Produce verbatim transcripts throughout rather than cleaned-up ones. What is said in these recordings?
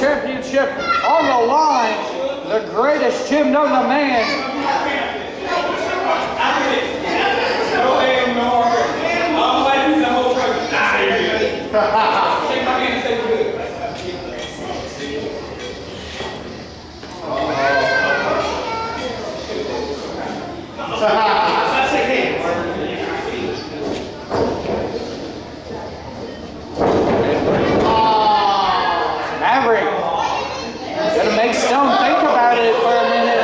championship on the line. The greatest Jim Nona man. Maverick, gotta make Stone think about it for a minute.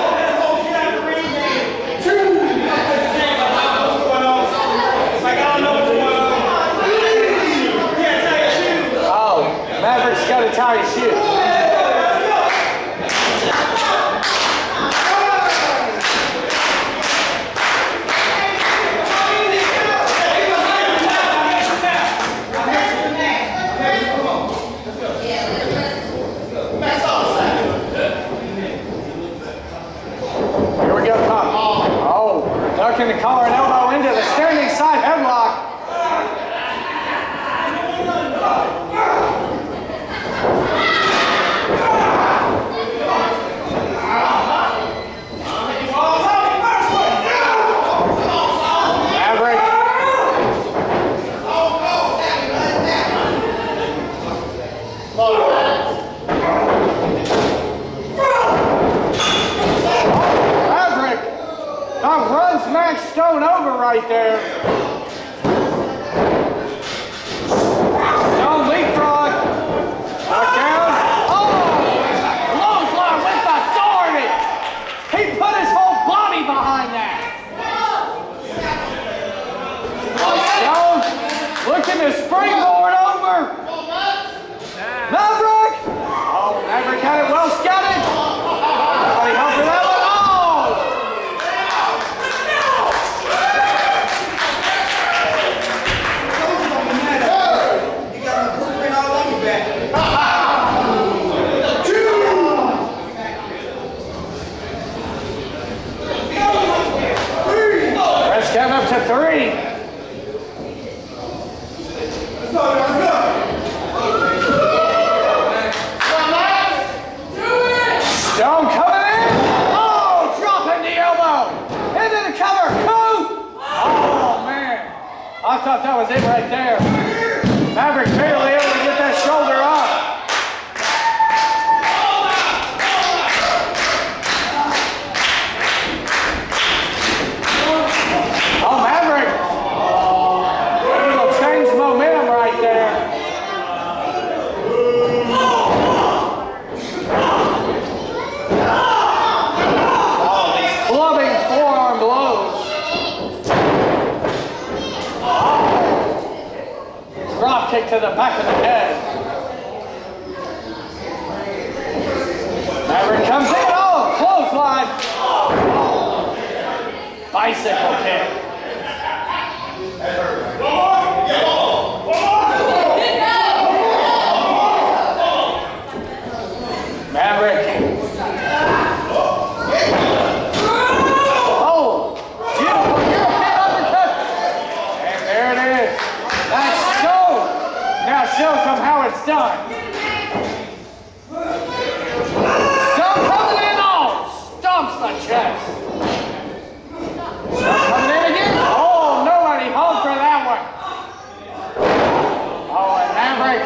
Oh, Maverick's gotta tie his shoe. Ducking the collar and elbow into the standing side headlock. Maverick. That runs Max Stone over right there. Stone leapfrog. Back down. Oh! Clothesline with authority. He put his whole body behind that. Stone looking to springboard over. Maverick. Oh, Maverick had it well scouted. Nobody helped for that one. Down up to three. Stone coming in. Oh, dropping the elbow. Into the cover. Coup. Oh, man. I thought that was it right there. Maverick barely able to get that shoulder up. Oh, Maverick! It'll change momentum right there. Oh, these clubbing forearm blows. Oh. Drop kick to the back of the head. Maverick comes in. Oh, clothesline. Bicycle kick. Maverick. Oh, beautiful European uppercut. And there it is. That's Stone. Now shows them how it's done. Stone coming in. Oh, stomps the chest. Stone coming in again. Oh, nobody home for that one. Oh, and Maverick.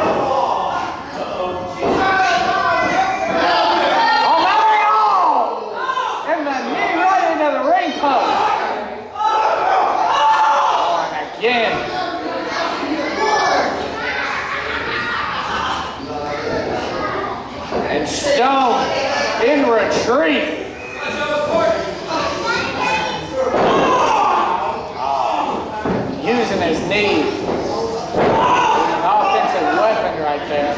Oh, Maverick. Oh! And the knee right into the ring post. Oh, and again. And Stone in retreat. Using his knee. An offensive weapon right there.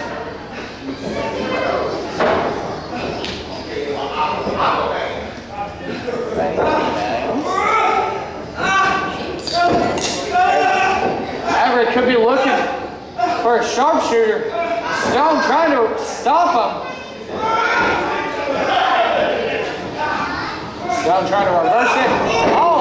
Maverick could be looking for a sharpshooter. Stone trying to stop him. Stone trying to reverse it. Oh!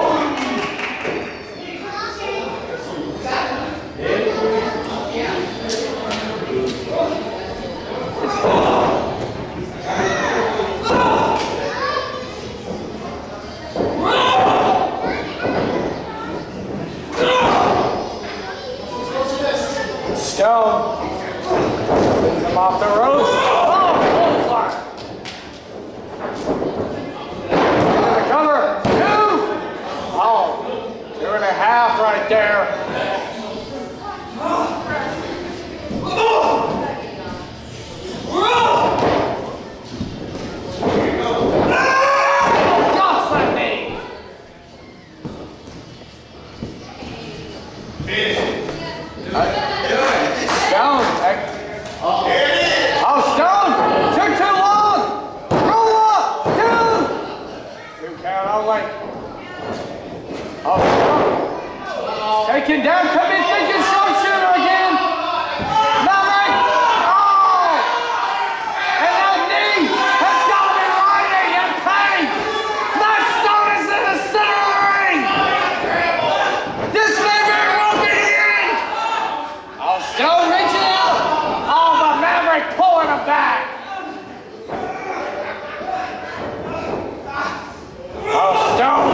away. Oh, Stone. Taken down, come in, thinking sharpshooter again. Maverick. Oh! And that knee has got me riding in pain. That Stone is in the center of the ring. This may very well be the end. Oh, Stone reaching out. Oh, but Maverick pulling him back. Oh, Stone.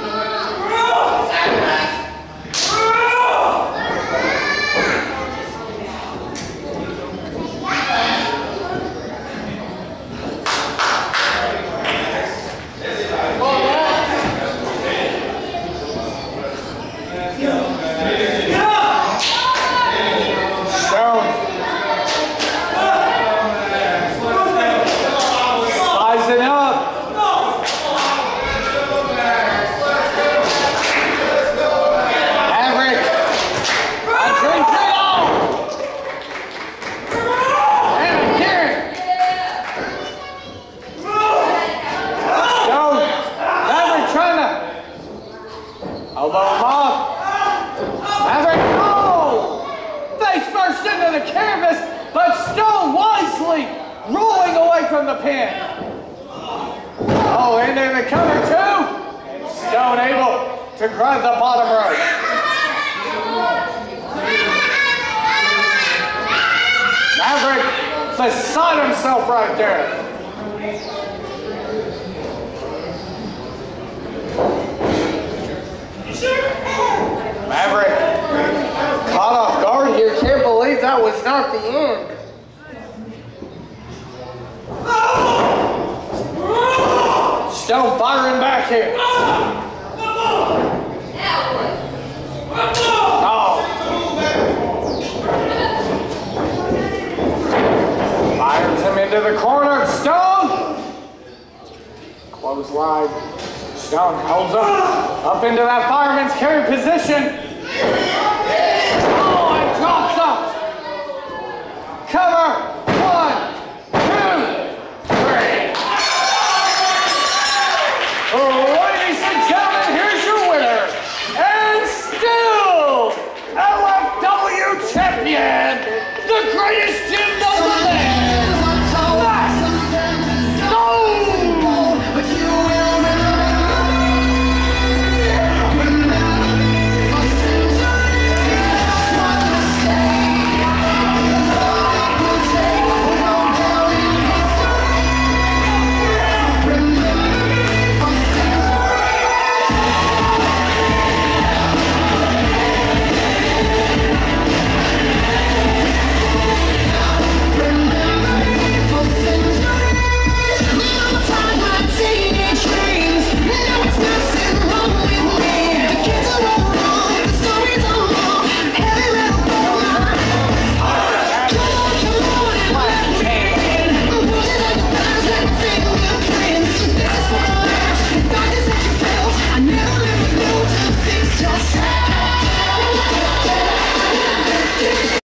Elbow him off. Maverick, oh! Face first into the canvas, but Stone wisely rolling away from the pin. Oh, into the cover too. And Stone able to grab the bottom rope. Maverick beside himself right there. Maverick caught off guard here. Can't believe that was not the end. Stone firing back here. Oh. Fires him into the corner. Stone. Close line. Stone holds up, up into that fireman's carry position.